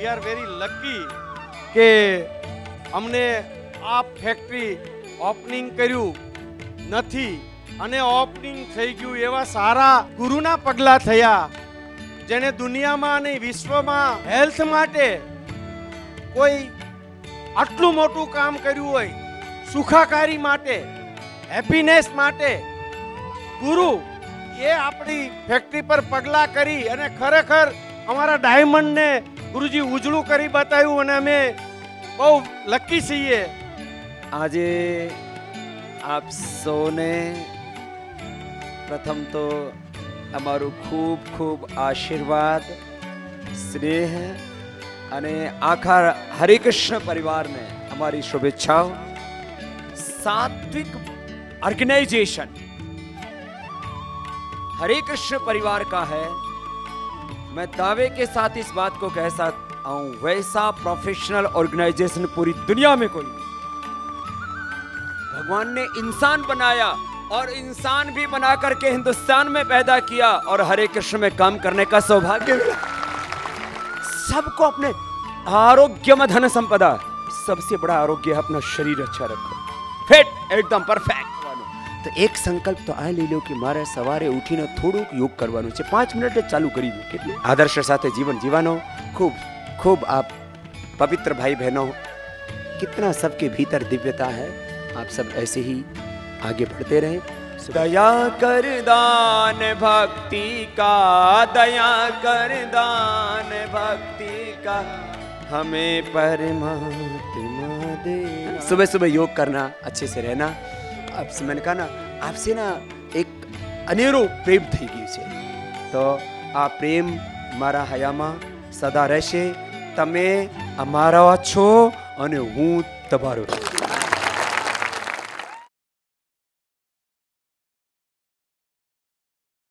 We are very lucky કે અમને આ ફેક્ટરી ઓપનિંગ કર્યું નથી અને ઓપનિંગ થઈ ગયું એવા સારા ગુરુના પગલા થયા, જેને દુનિયામાં અને વિશ્વમાં હેલ્થ માટે કોઈ આટલું મોટું કામ કર્યું હોય, સુખાકારી માટે, હેપીનેસ માટે, ગુરુ એ આપણી ફેક્ટરી પર પગલા કરી અને ખરેખર અમારા ડાયમંડને ગુરુજી ઉજળું કરી બતાવ્યું અને અમે બહુ લકી છીએ. આજે આપ સૌને પ્રથમ તો અમારું ખૂબ ખૂબ આશીર્વાદ, સ્નેહ અને આખા હરિકૃષ્ણ પરિવારને हमारी शुभेच्छाओं. सात्विक ऑर्गेनाइजेशन हरे कृष्ण परिवार का है. मैं दावे के साथ इस बात को कह सकता हूं, वैसा प्रोफेशनल ऑर्गेनाइजेशन पूरी दुनिया में कोई नहीं. भगवान ने इंसान बनाया और इंसान भी बना करके हिंदुस्तान में पैदा किया और हरे कृष्ण में काम करने का सौभाग्य मिला. सबको अपने आरोग्य में धन संपदा, सबसे बड़ा आरोग्य है अपना शरीर अच्छा रखो, फिट एकदम परफेक्ट. तो एक संकल्प तो आ ले लो कि मारे सवारे उठीने થોડુંક યોગ કરવાનું છે, 5 મિનિટ જ ચાલુ કરી દો. કેટલું આદર્શ સાથે जीवन जीवानो. खूब खूब आप पवित्र भाई बहनों, कितना सबके भीतर दिव्यता है. आप सब ऐसे ही आगे बढ़ते रहे. दया कर दान भक्ति का, दया कर दान भक्ति का, हमें परमात्मा दे. सुबह सुबह योग करना, अच्छे से रहना. अब मैंने कहा ना, आपसे ना एक अनेरो प्रेम થઈ ગયું છે, તો આ પ્રેમ મારા હયામાં સદા રહેશે. તમે અમારા છો અને હું તમારો છું.